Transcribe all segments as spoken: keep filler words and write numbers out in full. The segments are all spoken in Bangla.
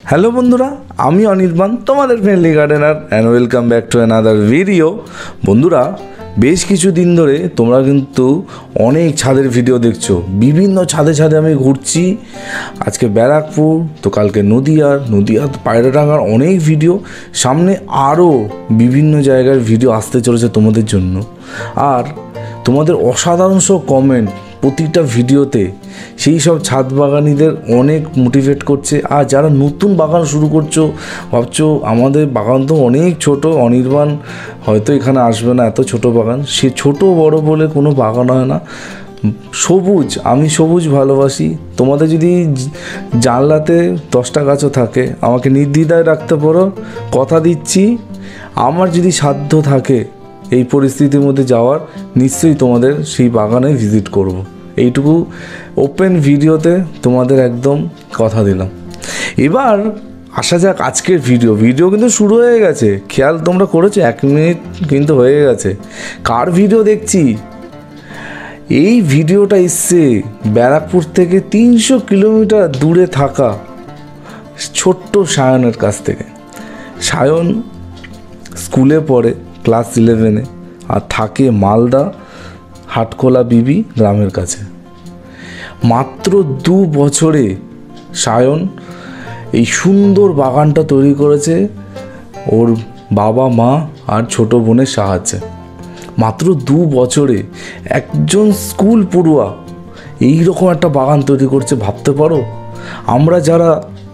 হ্যালো বন্ধুরা, আমি অনির্বাণ, তোমাদের friendly gardener, and welcome back to another video. বন্ধুরা, বেশ কিছু দিন ধরে তোমরা কিন্তু অনেক ছাদের ভিডিও দেখছো। বিভিন্ন ছাদে ছাদে আমি ঘুরছি। আজকে ব্যারাকপুর, তো কালকে নদিয়ার নদিয়ার পায়রাডাঙ্গার অনেক ভিডিও, সামনে আরও বিভিন্ন জায়গার ভিডিও আসতে চলেছে তোমাদের জন্য। আর তোমাদের অসাধারণ সব কমেন্ট প্রতিটা ভিডিওতে সেই সব ছাদ বাগানিদের অনেক মোটিভেট করছে। আর যারা নতুন বাগান শুরু করছো, ভাবছো আমাদের বাগান তো অনেক ছোট, অনির্বাণ হয়তো এখানে আসবে না, এত ছোট বাগান। সে ছোট বড় বলে কোনো বাগান হয় না, সবুজ। আমি সবুজ ভালোবাসি। তোমাদের যদি জানলাতে দশটা গাছও থাকে, আমাকে নির্দ্বিধায় রাখতে পারো। কথা দিচ্ছি, আমার যদি সাধ্য থাকে এই পরিস্থিতির মধ্যে যাওয়ার, নিশ্চয়ই তোমাদের সেই বাগানে ভিজিট করব। এইটুকু ওপেন ভিডিওতে তোমাদের একদম কথা দিলাম। এবার আসা যাক আজকের ভিডিও। ভিডিও কিন্তু শুরু হয়ে গেছে, খেয়াল তোমরা করেছো? এক মিনিট কিন্তু হয়ে গেছে। কার ভিডিও দেখছি? এই ভিডিওটা এসছে ব্যারাকপুর থেকে তিনশো কিলোমিটার দূরে থাকা ছোট্ট সায়নের কাছ থেকে। সায়ন স্কুলে পড়ে ক্লাস ইলেভেনে, আর থাকে মালদা হাটখোলা বিবি গ্রামের কাছে। মাত্র দু বছরে সায়ন এই সুন্দর বাগানটা তৈরি করেছে ওর বাবা মা আর ছোট বোনের সাহায্যে। মাত্র দু বছরে একজন স্কুল পড়ুয়া এই রকম একটা বাগান তৈরি করছে, ভাবতে পারো? আমরা যারা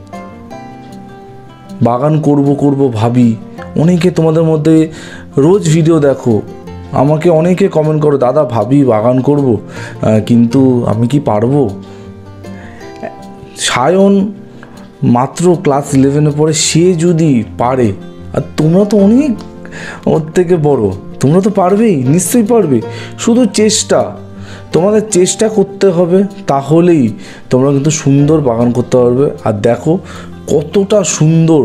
বাগান করব করব ভাবি, অনেকে তোমাদের মধ্যে রোজ ভিডিও দেখো, আমাকে অনেকে কমেন্ট করো, দাদা ভাবি বাগান করব, কিন্তু আমি কি পারবো? সায়ন মাত্র ক্লাস ইলেভেনে পড়ে, সে যদি পারে, আর তোমরা তো অনেক ওর থেকে বড়, তোমরা তো পারবেই, নিশ্চয়ই পারবে। শুধু চেষ্টা, তোমাদের চেষ্টা করতে হবে, তাহলেই তোমরা কিন্তু সুন্দর বাগান করতে পারবে। আর দেখো কতটা সুন্দর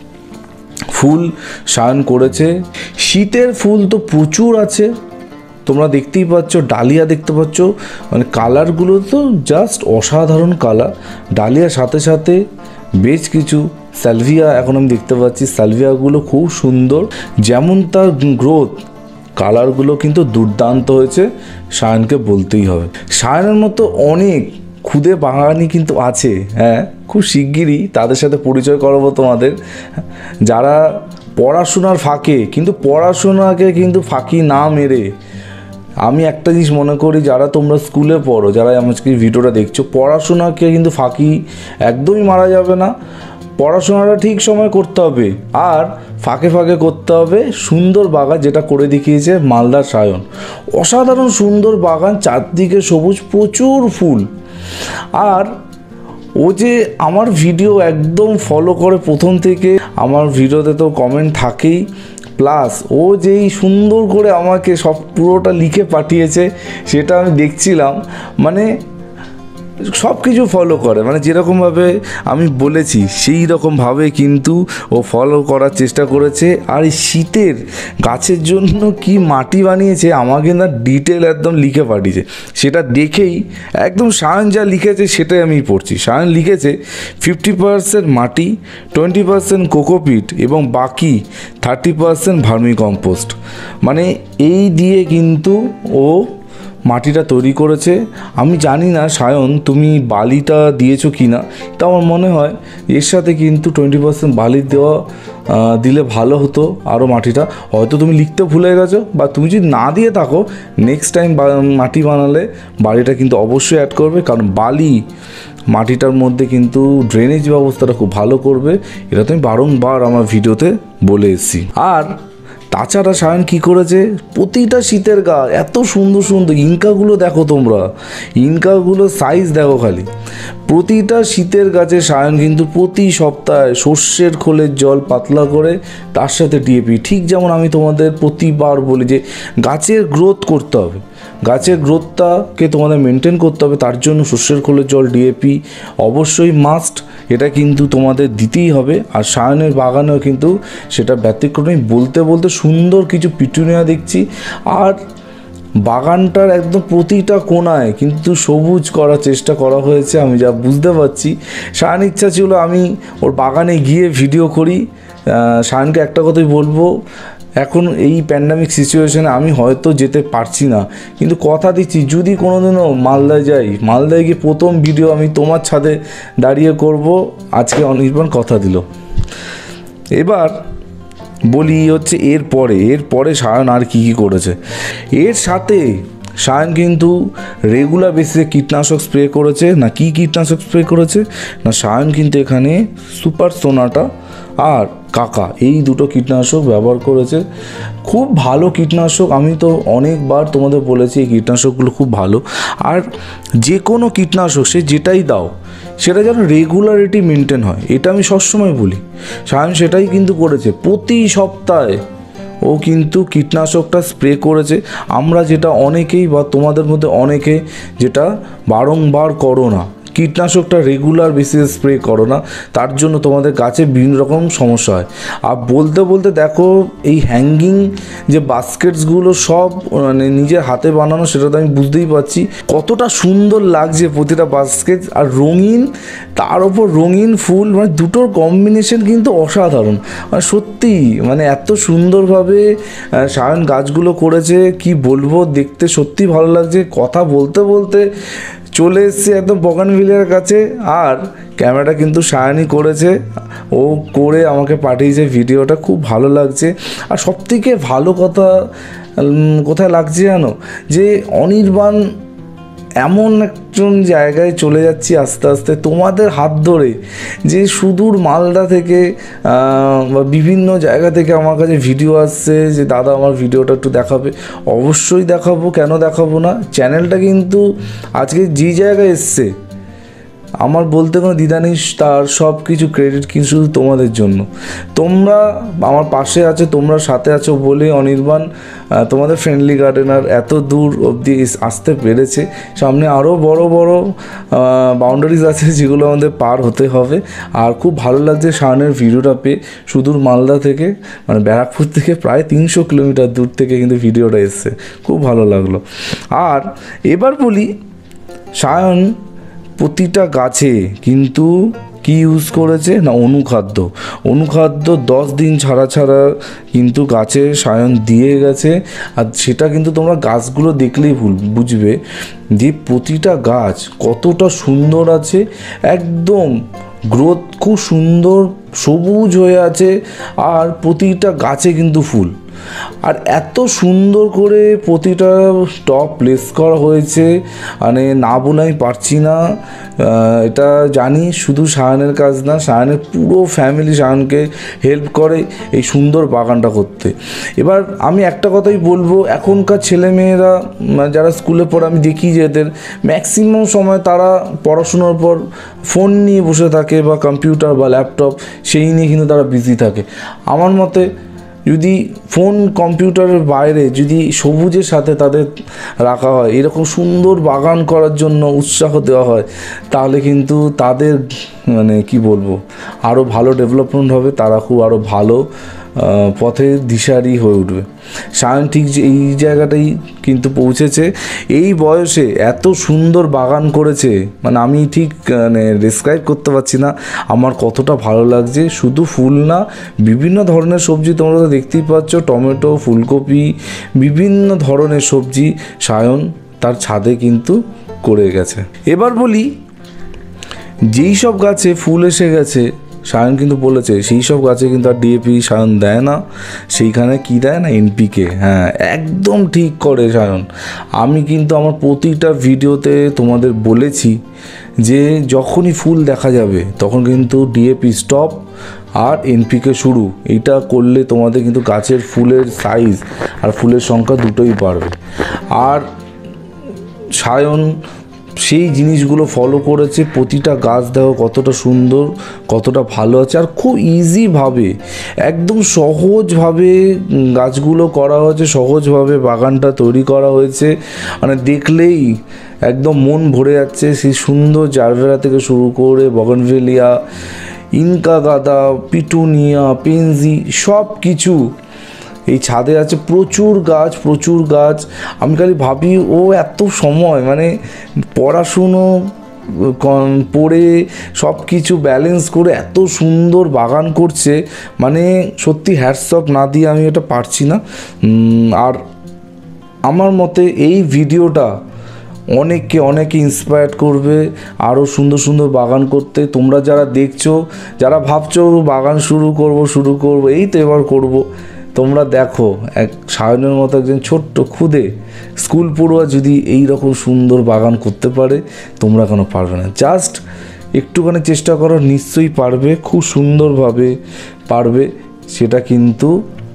ফুল সায়ন করেছে। শীতের ফুল তো প্রচুর আছে, তোমরা দেখতেই পাচ্ছ। ডালিয়া দেখতে পাচ্ছ, মানে কালারগুলো তো জাস্ট অসাধারণ কালার। ডালিয়ার সাথে সাথে বেশ কিছু সালভিয়া এখন আমি দেখতে পাচ্ছি। সালভিয়াগুলো খুব সুন্দর, যেমন তার গ্রোথ, কালারগুলো কিন্তু দুর্দান্ত হয়েছে, সায়নকে বলতেই হবে। সায়নের মতো অনেক খুদে বাগানি কিন্তু আছে। হ্যাঁ, খুব শিগগিরই তাদের সাথে পরিচয় করাবো তোমাদের, যারা পড়াশোনার ফাঁকে, কিন্তু পড়াশোনাকে কিন্তু ফাঁকি না মেরে, আমি একটা জিনিস মনে করি, যারা তোমরা স্কুলে পড়ো, যারা আমাকে ভিডিওটা দেখছো, পড়াশোনাকে কিন্তু ফাঁকি একদমই মারা যাবে না। পড়াশোনাটা ঠিক সময় করতে হবে, আর ফাঁকে ফাঁকে করতে হবে সুন্দর বাগান, যেটা করে দেখিয়েছে মালদার সায়ন। অসাধারণ সুন্দর বাগান, চারদিকে সবুজ, প্রচুর ফুল। আর ও যে আমার ভিডিও একদম ফলো করে প্রথম থেকে, আমার ভিডিওতে তো কমেন্ট থাকেই, প্লাস ও যেই সুন্দর করে আমাকে সব পুরোটা লিখে পাঠিয়েছে, সেটা আমি দেখছিলাম। মানে সব কিছু ফলো করে, মানে যেরকমভাবে আমি বলেছি সেই রকমভাবে কিন্তু ও ফলো করার চেষ্টা করেছে। আর এই শীতের গাছের জন্য কি মাটি বানিয়েছে আমাকে না ডিটেল একদম লিখে পাঠিয়েছে, সেটা দেখেই একদম সায়ন যা লিখেছে সেটাই আমি পড়ছি। সায়ন লিখেছে ফিফটি পার্সেন্ট মাটি, টোয়েন্টি পার্সেন্ট কোকোপিট এবং বাকি থার্টি পার্সেন্ট ভার্মি কম্পোস্ট। মানে এই দিয়ে কিন্তু ও মাটিটা তৈরি করেছে। আমি জানি না সায়ন তুমি বালিটা দিয়েছো কি না, তা আমার মনে হয় এর সাথে কিন্তু টোয়েন্টি পার্সেন্ট বালি দেওয়া দিলে ভালো হতো। আরও মাটিটা হয়তো তুমি লিখতে ভুলে গেছো, বা তুমি যদি না দিয়ে থাকো, নেক্সট টাইম মাটি বানালে বালিটা কিন্তু অবশ্যই অ্যাড করবে, কারণ বালি মাটিটার মধ্যে কিন্তু ড্রেনেজ ব্যবস্থাটা খুব ভালো করবে। এটা তো আমি বারংবার আমার ভিডিওতে বলে এসেছি। আর তাছাড়া সায়ন কী করেছে, প্রতিটা শীতের গাছ এত সুন্দর সুন্দর ইনকাগুলো দেখো তোমরা, ইনকাগুলো সাইজ দেখো খালি। প্রতিটা শীতের গাছে সায়ন কিন্তু প্রতি সপ্তাহে সর্ষের খোলের জল পাতলা করে, তার সাথে ডিএপি। ঠিক যেমন আমি তোমাদের প্রতিবার বলি যে গাছের গ্রোথ করতে হবে, গাছের গ্রোথটাকে তোমাদের মেনটেন করতে হবে, তার জন্য সর্ষের খোলের জল, ডিএপি অবশ্যই মাস্ট, এটা কিন্তু তোমাদের দিতেই হবে। আর সায়নের বাগানেও কিন্তু সেটা ব্যতিক্রমী। বলতে বলতে সুন্দর কিছু পিটুনিয়া দেখছি। আর বাগানটার একদম প্রতিটা কোণায় কিন্তু সবুজ করার চেষ্টা করা হয়েছে, আমি যা বুঝতে পারছি। সায়ন ইচ্ছা ছিল আমি ওর বাগানে গিয়ে ভিডিও করি। সায়নকে একটা কথাই বলবো, এখন এই প্যান্ডামিক সিচুয়েশনে আমি হয়তো যেতে পারছি না, কিন্তু কথা দিচ্ছি যদি কোনোদিনও মালদায় যাই, মালদায় গিয়ে প্রথম ভিডিও আমি তোমার ছাদে দাঁড়িয়ে করব। আজকে অনির্বাণ কথা দিল। এবার বলি হচ্ছে এরপরে এরপরে সায়ন আর কী কী করেছে। এর সাথে সায়ন কিন্তু রেগুলার বেসিসে কীটনাশক স্প্রে করেছে। না কি কীটনাশক স্প্রে করেছে না, সায়ন কিন্তু এখানে সুপার সোনাটা আর কাকা এই দুটো কীটনাশক ব্যবহার করেছে। খুব ভালো কীটনাশক, আমি তো অনেকবার তোমাদের বলেছি এই কীটনাশকগুলো খুব ভালো। আর যে কোনো কীটনাশক সে যেটাই দাও সেটা যেন রেগুলারিটি মেনটেন হয়, এটা আমি সবসময় বলি। সায়ন সেটাই কিন্তু করেছে, প্রতি সপ্তাহে ও কিন্তু কীটনাশকটা স্প্রে করেছে। আমরা যেটা অনেকেই বা তোমাদের মধ্যে অনেকে যেটা বারংবার করো না, কীটনাশকটা রেগুলার বেসিসে স্প্রে করো না, তার জন্য তোমাদের গাছে বিভিন্ন রকম সমস্যা হয়। আর বলতে বলতে দেখো এই হ্যাঙ্গিং যে বাস্কেটসগুলো সব মানে নিজের হাতে বানানো, সেটা তো আমি বুঝতেই পারছি কতটা সুন্দর লাগছে প্রতিটা বাস্কেট। আর রঙিন, তার ওপর রঙিন ফুল, মানে দুটোর কম্বিনেশন কিন্তু অসাধারণ। মানে সত্যি মানে এত সুন্দরভাবে সায়ন গাছগুলো করেছে, কি বলবো, দেখতে সত্যি ভালো লাগছে। কথা বলতে বলতে চলে এসেছি একদম বগানভিলিয়ার কাছে। আর ক্যামেরাটা কিন্তু সায়নই করেছে, ও করে আমাকে পাঠিয়েছে ভিডিওটা, খুব ভালো লাগছে। আর সবথেকে ভালো কথা কোথায় লাগছে জানো, যে অনির্বাণ এমন একজন জায়গায় চলে যাচ্ছি আস্তে আস্তে তোমাদের হাত ধরে, যে সুদূর মালদা থেকে বা বিভিন্ন জায়গা থেকে আমার কাছে ভিডিও আসছে যে দাদা আমার ভিডিওটা একটু দেখাবে। অবশ্যই দেখাবো, কেন দেখাবো না। চ্যানেলটা কিন্তু আজকে যে জায়গায় এসছে আমার বলতে কোনো দ্বিধা নেই, তার সব কিছু ক্রেডিট কিন্তু শুধু তোমাদের জন্য। তোমরা আমার পাশে আছো, তোমরা সাথে আছো বলে অনির্বাণ তোমাদের ফ্রেন্ডলি গার্ডেনার এত দূর অবধি আসতে পেরেছে। সামনে আরও বড় বড় বাউন্ডারিজ আছে যেগুলো আমাদের পার হতে হবে। আর খুব ভালো লাগছে সায়নের ভিডিওটা পেয়ে, সুদূর মালদা থেকে মানে ব্যারাকপুর থেকে প্রায় তিনশো কিলোমিটার দূর থেকে কিন্তু ভিডিওটা এসছে, খুব ভালো লাগলো। আর এবার বলি সায়ন প্রতিটা গাছে কিন্তু কি ইউজ করেছে না, অনুখাদ্য। অনুখাদ্য দশ দিন ছাড়া ছাড়া কিন্তু গাছে সায়ন দিয়ে গেছে। আর সেটা কিন্তু তোমরা গাছগুলো দেখলেই ভুল বুঝবে যে প্রতিটা গাছ কতটা সুন্দর আছে, একদম গ্রোথ খুব সুন্দর, সবুজ হয়ে আছে। আর প্রতিটা গাছে কিন্তু ফুল। আর এত সুন্দর করে প্রতিটা টপ প্লেস করা হয়েছে, মানে না বলাই পারছি না। এটা জানি শুধু সায়নের কাজ না, সায়নের পুরো ফ্যামিলি সায়নকে হেল্প করে এই সুন্দর বাগানটা করতে। এবার আমি একটা কথাই বলবো, এখনকার ছেলেমেয়েরা যারা স্কুলে পড়ে আমি দেখি যে এদের ম্যাক্সিমাম সময় তারা পড়াশোনার পর ফোন নিয়ে বসে থাকে বা কম্পিউটার বা ল্যাপটপ, সেই নিয়ে কিন্তু তারা বিজি থাকে। আমার মতে যদি ফোন কম্পিউটারের বাইরে যদি সবুজের সাথে তাদের রাখা হয়, এরকম সুন্দর বাগান করার জন্য উৎসাহ দেওয়া হয়, তাহলে কিন্তু তাদের মানে কি বলবো আরও ভালো ডেভেলপমেন্ট হবে, তারা খুব আরও ভালো পথে দিশারি হয়ে উঠবে। সায়ন ঠিক যে এই জায়গাটাই কিন্তু পৌঁছেছে, এই বয়সে এত সুন্দর বাগান করেছে, মানে আমি ঠিক মানে ডিসক্রাইব করতে পারছি না আমার কতটা ভালো লাগছে। শুধু ফুল না, বিভিন্ন ধরনের সবজি তোমরা তো দেখতেই পাচ্ছ, টমেটো, ফুলকপি, বিভিন্ন ধরনের সবজি সায়ন তার ছাদে কিন্তু করে গেছে। এবার বলি যেই সব গাছে ফুল এসে গেছে, সায়ন কিন্তু বলেছে সেই সব গাছে কিন্তু আর ডিএপি সায়ন দেয় না, সেইখানে কি দেয় না এনপিকে। হ্যাঁ, একদম ঠিক করে সায়ন। আমি কিন্তু আমার প্রতিটা ভিডিওতে তোমাদের বলেছি যে যখনই ফুল দেখা যাবে তখন কিন্তু ডিএপি স্টপ আর এনপিকে শুরু। এইটা করলে তোমাদের কিন্তু গাছের ফুলের সাইজ আর ফুলের সংখ্যা দুটোই বাড়বে। আর সায়ন সেই জিনিসগুলো ফলো করেছে, প্রতিটা গাছ দেখো কতটা সুন্দর, কতটা ভালো আছে। আর খুব ইজিভাবে, একদম সহজভাবে গাছগুলো করা হয়েছে, সহজভাবে বাগানটা তৈরি করা হয়েছে, মানে দেখলেই একদম মন ভরে যাচ্ছে। সেই সুন্দর জারবেরা থেকে শুরু করে বগনভেলিয়া, ইনকা গাঁদা, পিটুনিয়া, পেনজি, সব কিছু এই ছাদে আছে প্রচুর গাছ, প্রচুর গাছ। আমি খালি ভাবি ও এত সময় মানে পড়াশুনো পড়ে সব কিছু ব্যালেন্স করে এত সুন্দর বাগান করছে, মানে সত্যি হ্যাটস অফ না দিয়ে আমি এটা পারছি না। আর আমার মতে এই ভিডিওটা অনেককে অনেকে ইন্সপায়ার করবে আরও সুন্দর সুন্দর বাগান করতে। তোমরা যারা দেখছো, যারা ভাবছো বাগান শুরু করব শুরু করব এই তো এবার করব, তোমরা দেখো এক সায়নের মতো একজন ছোট্ট খুদে স্কুল পড়ুয়া যদি এই রকম সুন্দর বাগান করতে পারে, তোমরা কেন পারবে না? জাস্ট একটুখানি চেষ্টা করো, নিশ্চয়ই পারবে, খুব সুন্দরভাবে পারবে। সেটা কিন্তু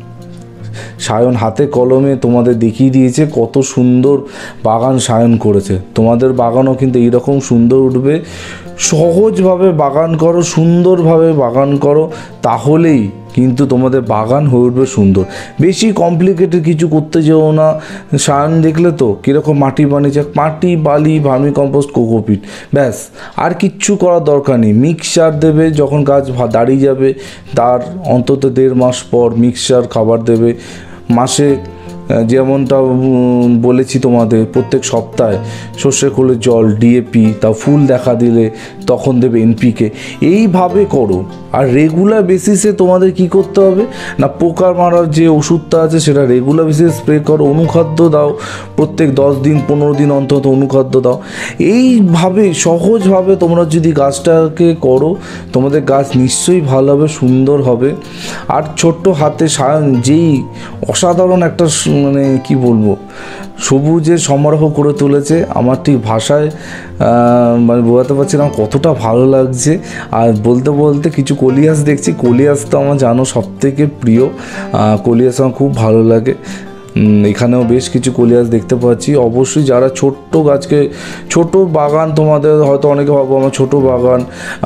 সায়ন হাতে কলমে তোমাদের দেখিয়ে দিয়েছে কত সুন্দর বাগান সায়ন করেছে। তোমাদের বাগানও কিন্তু এইরকম সুন্দর উঠবে। সহজভাবে বাগান করো, সুন্দরভাবে বাগান করো, তাহলেই কিন্তু তোমাদের বাগান হয়ে উঠবে সুন্দর। বেশি কমপ্লিকেটেড কিছু করতে যেও না। সায়ন দেখলে তো কীরকম মাটি বানিয়েছে, মাটি, বালি, ভার্মি কম্পোস্ট, কোকোপিট, ব্যাস আর কিচ্ছু করার দরকার নেই। মিক্সচার দেবে যখন গাছ দাঁড়িয়ে যাবে, তার অন্তত দেড় মাস পর মিক্সচার খাবার দেবে। মাসে যেমনটা বলেছি তোমাদের, প্রত্যেক সপ্তাহে সর্ষে খোলের জল, ডিএপি, তা ফুল দেখা দিলে তখন দেবে এনপিকে। এইভাবে করো। আর রেগুলার বেসিসে তোমাদের কি করতে হবে না, পোকা মারার যে ওষুধটা আছে সেটা রেগুলার বেসিসে স্প্রে করো। অনুখাদ্য দাও, প্রত্যেক দশ দিন পনেরো দিন অন্তত অনুখাদ্য দাও। এইভাবে সহজভাবে তোমরা যদি গাছটাকে করো, তোমাদের গাছ নিশ্চয়ই ভালো হবে, সুন্দর হবে। আর ছোট্ট হাতে সায়ন যেই অসাধারণ একটা মানে কি বলবো সবুজের সমারোহ করে তুলেছে, আমার ঠিক ভাষায় মানে বোঝাতে পারছি না কতটা ভালো লাগছে। আর বলতে বলতে কিছু কলিয়াস দেখছি। কলিয়াস তো আমার জানো সব থেকে প্রিয়, কলিয়াস আমার খুব ভালো লাগে। এখানেও বেশ কিছু কলিয়াস দেখতে পাচ্ছি। অবশ্যই যারা ছোট্ট গাছকে, ছোট বাগান, তোমাদের হয়তো অনেকে ভাবো আমার ছোট বাগান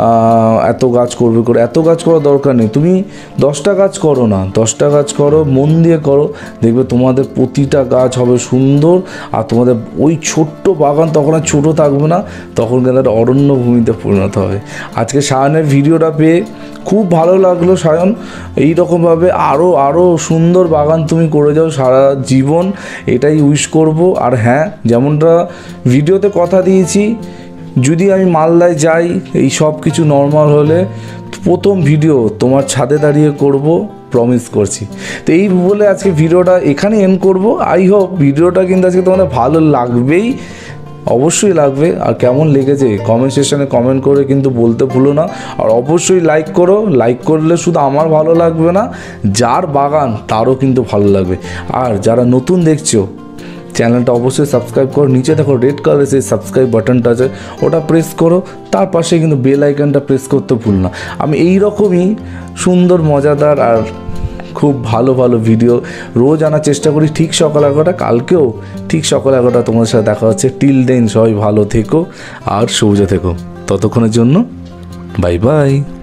এত গাছ করবে করে, এত গাছ করার দরকার নেই। তুমি দশটা গাছ করো না, দশটা গাছ করো, মন দিয়ে করো, দেখবে তোমাদের প্রতিটা গাছ হবে সুন্দর। আর তোমাদের ওই ছোট্ট বাগান তখন আর ছোটো থাকবে না, তখন কিন্তু একটা অরণ্য ভূমিতে পরিণত হবে। আজকে সায়নের ভিডিওটা পেয়ে খুব ভালো লাগলো। সায়ন এই রকমভাবে আরও আরও সুন্দর বাগান তুমি করে যাও সারা জীবন, এটাই উইশ করব। আর হ্যাঁ, যেমনটা ভিডিওতে কথা দিয়েছি, যদি আমি মালদায় যাই, এই সব কিছু নর্মাল হলে প্রথম ভিডিও তোমার ছাদে দাঁড়িয়ে করব, প্রমিস করছি। তো এই বলে আজকে ভিডিওটা এখানে এন্ড করব। আই হোপ ভিডিওটা কিন্তু আজকে তোমাদের ভালো লাগবেই, অবশ্যই লাগবে। আর কেমন লেগেছে কমেন্ট সেকশানে কমেন্ট করে কিন্তু বলতে ভুলো না। আর অবশ্যই লাইক করো, লাইক করলে শুধু আমার ভালো লাগবে না, যার বাগান তারও কিন্তু ভালো লাগবে। আর যারা নতুন দেখছো, চ্যানেলটা অবশ্যই সাবস্ক্রাইব করো। নিচে দেখো রেড কালারের সেই সাবস্ক্রাইব বাটনটা আছে, ওটা প্রেস করো। তার পাশে কিন্তু বেল আইকনটা প্রেস করতে ভুল না। আমি এই রকমই সুন্দর, মজাদার আর খুব ভালো ভালো ভিডিও রোজ আনার চেষ্টা করি ঠিক সকাল এগারোটা। কালকেও ঠিক সকাল এগারোটা তোমার সাথে দেখা হচ্ছে। টিল দেন সবাই ভালো থেকো আর সবুজে থেকো। ততক্ষণের জন্য বাই বাই।